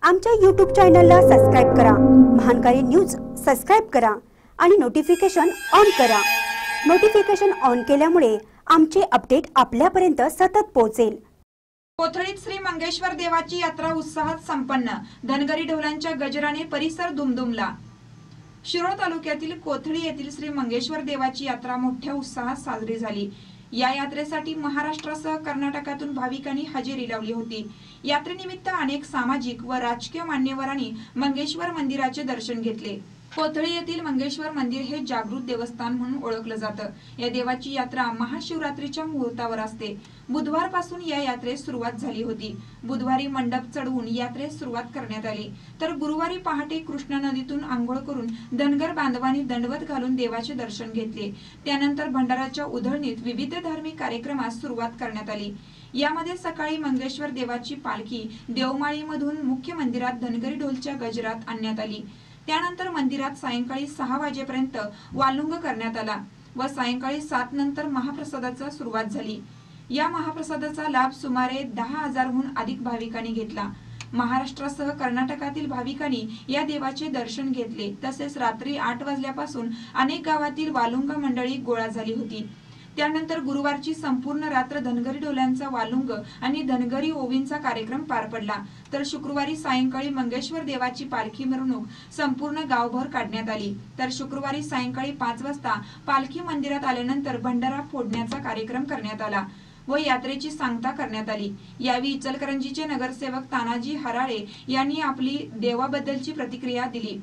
आमच्या YouTube चॅनलला subscribe करा, महानकारी न्यूज सबस्क्राइब करा आणि नोटिफिकेशन ऑन करा। नोटिफिकेशन ऑन केल्यामुळे आमचे अपडेट आपल्यापर्यंत सतत पोहोचेल। कोथळीत श्री मंगेश्वर देवाची यात्रा उत्साहात संपन्न, धनगरी ढोलांच्या गजराने परिसर दुमदुमला। शिरोळ तालुक्यातील कोथळी येथील श्री मंगेश्वर देवाची यात्रा मोठ्या उत्साहात साजरी झाली। या यात्रेसाठी महाराष्ट्रासह कर्नाटकातून भाविकांनी हजेरी लावली होती। यात्रेनिमित्त अनेक सामाजिक व राजकीय मान्यवरांनी मंगेश्वर मंदिराचे दर्शन घेतले। कोथळी येथील मंगेश्वर मंदिर हे जागृत देवस्थान म्हणून ओळखलं जातं। या देवाची यात्रा महाशिवरात्रीच्या मुहूर्तावर असते। बुधवारपासून या यात्रेस सुरुवात झाली होती। बुधवारी मंडप चढवून यात्रेस सुरुवात करण्यात आली, तर गुरुवारी पहाटे कृष्णा नदीतून आंघोळ करून धनगर बांधवांनी दंडवत घालून देवाचे दर्शन घेतले। त्यानंतर भंडाराच्या उधळणीत विविध धार्मिक कार्यक्रमास सुरुवात करण्यात आली। यामध्ये सकाळी मंगेश्वर देवाची पालखी देवमाळीमधून मुख्य मंदिरात धनगरी ढोलच्या गजरात आणण्यात आली। त्यानंतर मंदिरात सायंकाळी 6 वाजेपर्यंत वालुंग करण्यात आला व सायंकाळी 7 नंतर महाप्रसादाची सुरुवात झाली। या महाप्रसादाचा लाभ सुमारे 10,000हून अधिक भाविकांनी घेतला। महाराष्ट्रासह कर्नाटकातील भाविकांनी या देवाचे दर्शन घेतले। तसेच रात्री 8 वाजल्यापासून अनेक गावातील वालुंग मंडळी गोळा झाली होती। त्यानंतर गुरुवारची संपूर्ण रात्र धनगरी ढोल्यांचा वालुंग आणि धनगरी ओवींचा कार्यक्रम पार पडला, तर शुक्रवारी सायंकाळी मंगेश्वर देवाची पालखी मिरवणूक संपूर्ण गावभर काढण्यात आली। तर शुक्रवारी सायंकाळी 5 वाजता पालखी मंदिरात आल्यानंतर भंडारा फोडण्याचा कार्यक्रम करण्यात आला व यात्रेची सांगता करण्यात आली। यावेळी इचलकरंजीचे नगरसेवक तानाजी हराळे यांनी आपली देवाबद्दलची प्रतिक्रिया दिली।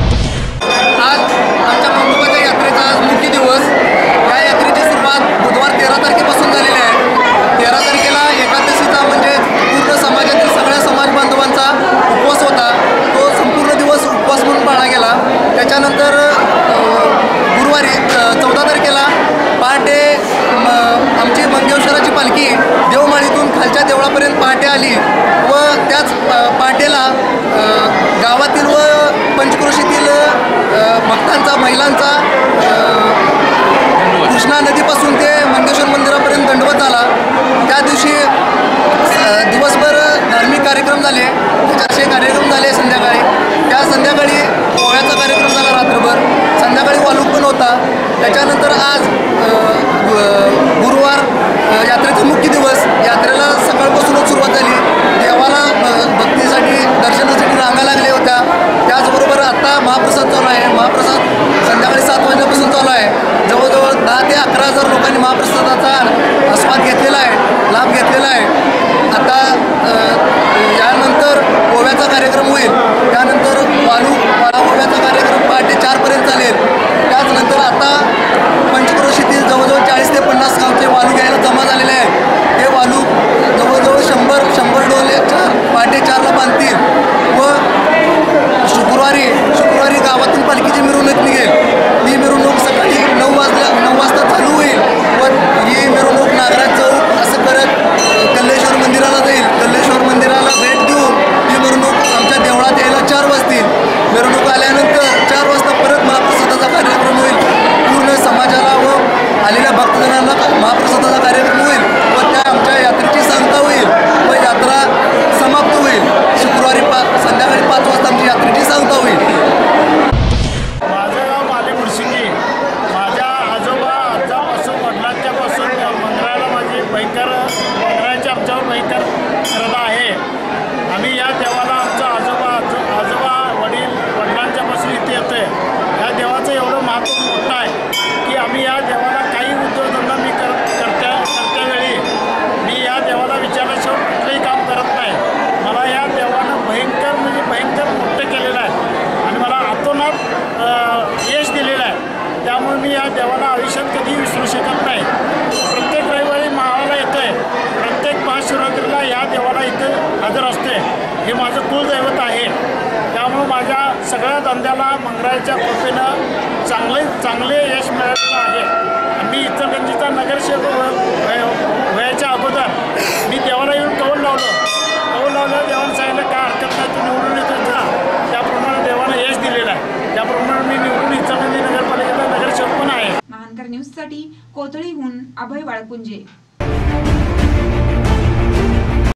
आज आमच्या मंगोबाच्या यात्रेचा आज मुख्य दिवस। या यात्रेची सुरुवात बुधवार 13 तारखेपासून झालेली आहे। 13 तारखेला एकादशीचा म्हणजे पूर्ण समाजातील सगळ्या समाज बांधवांचा उपवास होता। तो संपूर्ण दिवस उपवास म्हणून पाळला गेला। त्याच्यानंतर गुरुवारी 14 तारखेला पहाटे आमची मंगेश्वराची पालखी देवमाळीतून खालच्या देवळापर्यंत पहाटे आली व त्याच पहाटेला गावातील व पंचक्रोशीतील भक्तांचा महिलांचा कृष्णा नदीपासून ते मंगेश्वर मंदिरापर्यंत दंडवत झाला। त्या दिवशी दिवसभर धार्मिक कार्यक्रम झाले, 400 कार्यक्रम झाले। संध्याकाळी संध्याकाळी पोळ्याचा कार्यक्रम झाला रात्रभर। संध्याकाळी वालूक पण होता। त्याच्यानंतर आज गुरुवार यात्रेचा मुख्य दिवस। यात्रेला सकाळपासूनच सुरुवात झाली। देवाला भक्तीसाठी दर्शनासाठी रांगा लागल्या होत्या। त्याचबरोबर आता महाप्रसाद चालू आहे। महाप्रसाद संध्याकाळी 7 वाजल्यापासून चालू आहे। जवळजवळ 10 ते 11,000 लोकांनी महाप्रसादाचा आस्वाद घेतलेला आहे, लाभ घेतलेला आहे। आता यानंतर ओव्याचा कार्यक्रम होईल। त्यानंतर ओव्याचा कार्यक्रम पहाटे 4 पर्यंत चालेल। त्याचनंतर आता पंचक्रोशीतील जवळजवळ 40 ते 50 गावचे वालू घ्यायला जमा झालेले आहेत। ते वालू जवळजवळ 100 डोलेच्या पहाटे 4ला बांधतील व शुक्रवारी गावातून पालखीची मिरवणूक निघेल। ती मिरवणूक सकाळी 9 वाजता चालू होईल व ही मिरवणूक नागराज चौक असं करत कल्लेश्वर मंदिराला जाईल। कल्लेश्वर मंदिराला भेट देऊन ही मिरवणूक आमच्या देवळात यायला 4 वाजतील। मिरवणूक आल्यानंतर 4 वाजता परत महाप्रसादाचा कार्यक्रम होईल। पूर्ण समाजाला व आलेल्या भक्तजनांना महाप्रसादाचा कार्यक्रम होईल व त्या आमच्या यात्रेची सांगता होईल व यात्रा समाप्त होईल। शुक्रवारी संध्याकाळी 5 वाजता आमची यात्रेची सांगता होईल। माझं गाव माले मुळशिंगी। माझ्या आजोबापासून वडिलांच्यापासून मंदिराला माझी मंदिराची आमच्यावर भयंकर श्रद्धा आहे। आम्ही या देवाला आमचा आजोबा वडिलांच्यापासून इथे येतो आहे। या देवाचं एवढं महत्त्व मोठं आहे की आम्ही या देवाला काही उद्योगधंदा मी करत्यावेळी मी या देवाला विचारल्याशिवाय कुठलंही काम करत नाही। मला या देवानं भयंकर मोठं केलेलं आहे आणि मला अतोनात यश दिलेलं आहे। त्यामुळे मी या देवाला आयुष्यात कधी विसरू शकत नाही। प्रत्येक रविवारी महावाला येतो आहे। प्रत्येक महाशिवरात्रीला या देवाला इथं हजर असते। हे माझं कुलदैवत आहे। त्यामुळे माझ्या सगळ्या धंद्याला मंगळाच्या कृपेनं चांगले यश मिळालेलं आहे। मी इचलकरंजीचा नगरसेवक व्हायच्या अगोदर मी देवाला येऊन कौल लावलं। देवानं सांगितलं काय हरकत नाही, तू निवडून येतो जा। त्याप्रमाणे देवानं यश दिलेलं आहे। त्याप्रमाणे मी निवडून इचलकरंजी नगरपालिकेचा नगरसेवक पण आहे। महानकर न्यूजसाठी कोथळीहून अभय वाळपुंजे।